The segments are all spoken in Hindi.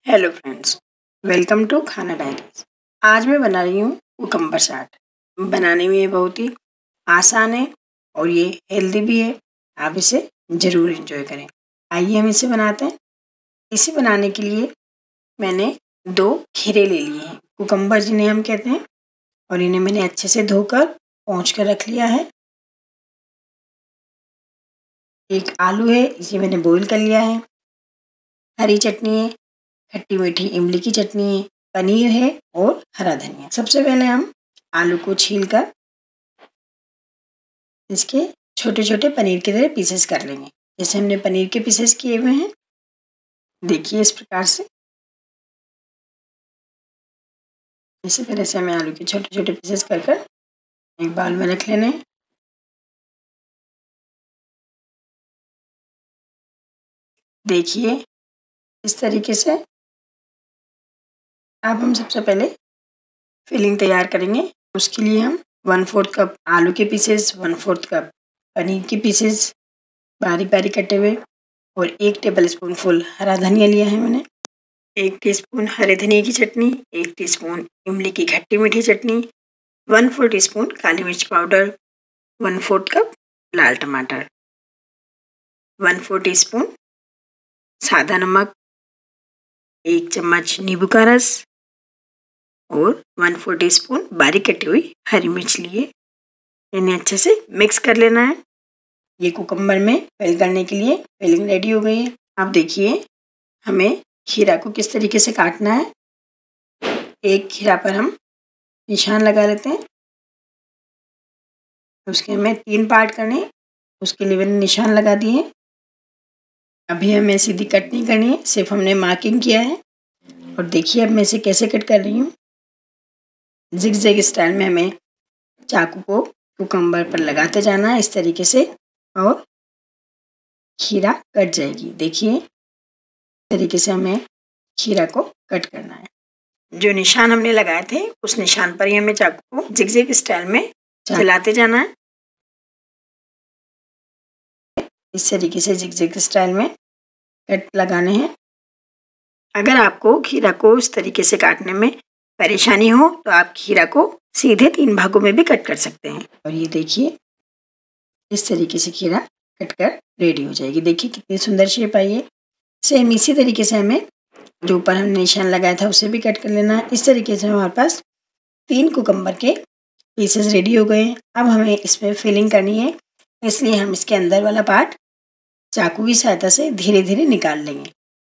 Hello friends, welcome to Khana diaries. आज मैं बना रही हूँ कुकम्बर चाट। बनाने में ये बहुत ही आसान है और ये हेल्दी भी है। आप इसे ज़रूर एंजॉय करें। आइए हम इसे बनाते हैं। इसे बनाने के लिए मैंने 2 खीरे ले लिए हैं, कुकम्बर जिन्हें हम कहते हैं, और इन्हें मैंने अच्छे से धोकर पोंछ कर रख लिया है। एक आलू है, इसे मैंने बॉईल कर लिया है। हरी चटनी है, खट्टी मीठी इमली की चटनी है, पनीर है और हरा धनिया। सबसे पहले हम आलू को छीलकर इसके छोटे छोटे पनीर की तरह पीसेस कर लेंगे, जैसे हमने पनीर के पीसेस किए हुए हैं। देखिए इस प्रकार से, इसी तरह से हमें आलू के छोटे छोटे पीसेस कर कर एक बाउल में रख लेने हैं। देखिए इस तरीके से अब हम सबसे पहले फिलिंग तैयार करेंगे। उसके लिए हम 1/4 कप आलू के पीसेस, 1/4 कप पनीर के पीसेस बारीक बारीक कटे हुए और 1 टेबलस्पून फुल हरा धनिया लिया है मैंने। 1 टीस्पून हरे धनिया की चटनी, 1 टीस्पून इमली की खट्टी मीठी चटनी, 1/4 टीस्पून काली मिर्च पाउडर, 1/4 कप लाल टमाटर, 1/4 टीस्पून सादा नमक, 1 चम्मच नींबू का रस और 1/4 टीस्पून बारीक कटी हुई हरी मिर्च लिए। इन्हें अच्छे से मिक्स कर लेना है। ये कुकम्बर में फिल करने के लिए फिलिंग रेडी हो गई है। अब देखिए हमें खीरा को किस तरीके से काटना है। एक खीरा पर हम निशान लगा लेते हैं। उसके हमें 3 पार्ट करने, उसके लिए मैंने निशान लगा दिए। अभी हमें सीधी कट नहीं करनी है, सिर्फ हमने मार्किंग किया है। और देखिए अब मैं इसे कैसे कट कर रही हूँ। जिग-जैग स्टाइल में हमें चाकू को कुकम्बर पर लगाते जाना है इस तरीके से, और खीरा कट जाएगी। देखिए इस तरीके से हमें खीरा को कट करना है। जो निशान हमने लगाए थे उस निशान पर ही हमें चाकू को जिग-जैग स्टाइल में चलाते जाना है। इस तरीके से जिग-जैग स्टाइल में कट लगाने हैं। अगर आपको खीरा को इस तरीके से काटने में परेशानी हो तो आप खीरा को सीधे 3 भागों में भी कट कर सकते हैं। और ये देखिए इस तरीके से खीरा कट कर रेडी हो जाएगी। देखिए कितनी सुंदर शेप आई है। सेम इसी तरीके से हमें जो ऊपर हमने निशान लगाया था उसे भी कट कर लेना है। इस तरीके से हमारे पास 3 कुकम्बर के पीसेस रेडी हो गए हैं। अब हमें इसमें फिलिंग करनी है, इसलिए हम इसके अंदर वाला पार्ट चाकू की सहायता से धीरे धीरे निकाल लेंगे।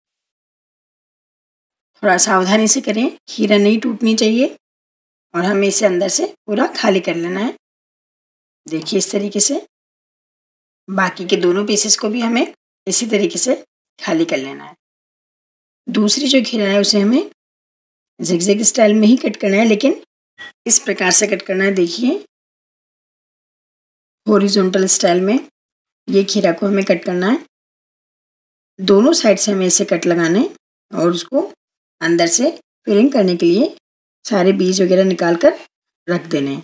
थोड़ा सावधानी से करें, खीरा नहीं टूटनी चाहिए और हमें इसे अंदर से पूरा खाली कर लेना है। देखिए इस तरीके से बाकी के दोनों पीसेस को भी हमें इसी तरीके से खाली कर लेना है। दूसरी जो खीरा है उसे हमें जिग-जैग स्टाइल में ही कट करना है, लेकिन इस प्रकार से कट करना है। देखिए हॉरिजॉन्टल स्टाइल में ये खीरा को हमें कट करना है। दोनों साइड से हमें इसे कट लगाने और उसको अंदर से फिलिंग करने के लिए सारे बीज वगैरह निकाल कर रख देने।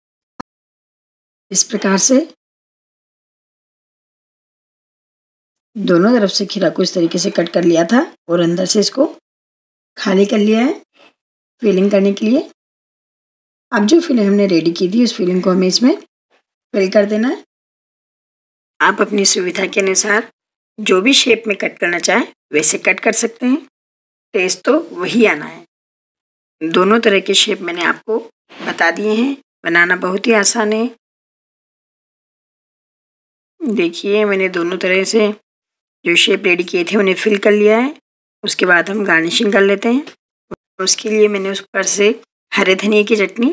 इस प्रकार से दोनों तरफ से खीरा को इस तरीके से कट कर लिया था और अंदर से इसको खाली कर लिया है फिलिंग करने के लिए। अब जो फिलिंग हमने रेडी की थी उस फिलिंग को हमें इसमें फिल कर देना है। आप अपनी सुविधा के अनुसार जो भी शेप में कट करना चाहें वैसे कट कर सकते हैं। टेस्ट तो वही आना है। दोनों तरह के शेप मैंने आपको बता दिए हैं। बनाना बहुत ही आसान है। देखिए मैंने दोनों तरह से जो शेप रेडी किए थे उन्हें फिल कर लिया है। उसके बाद हम गार्निशिंग कर लेते हैं। उसके लिए मैंने उस पर से हरे धनिया की चटनी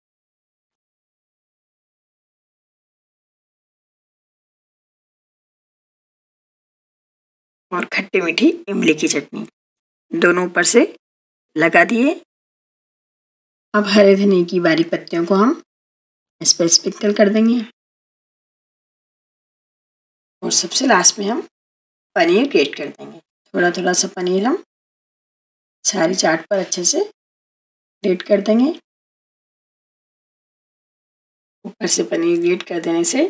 और खट्टी मीठी इमली की चटनी दोनों ऊपर से लगा दिए। अब हरे धनिया की बारीक पत्तियों को हम इस पर स्प्रिंकल कर देंगे और सबसे लास्ट में हम पनीर ग्रेट कर देंगे। थोड़ा थोड़ा सा पनीर हम सारी चाट पर अच्छे से ग्रेट कर देंगे। ऊपर से पनीर ग्रेट कर देने से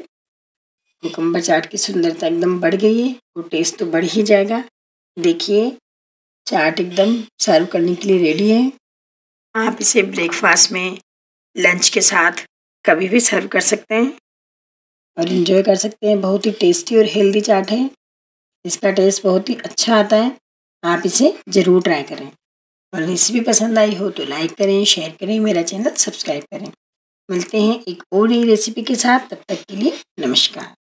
कुकम्बर चाट की सुंदरता एकदम बढ़ गई है और टेस्ट तो बढ़ ही जाएगा। देखिए चाट एकदम सर्व करने के लिए रेडी है। आप इसे ब्रेकफास्ट में, लंच के साथ कभी भी सर्व कर सकते हैं और एंजॉय कर सकते हैं। बहुत ही टेस्टी और हेल्दी चाट है। इसका टेस्ट बहुत ही अच्छा आता है। आप इसे ज़रूर ट्राई करें और रेसिपी पसंद आई हो तो लाइक करें, शेयर करें, मेरा चैनल सब्सक्राइब करें। मिलते हैं एक और नई रेसिपी के साथ, तब तक के लिए नमस्कार।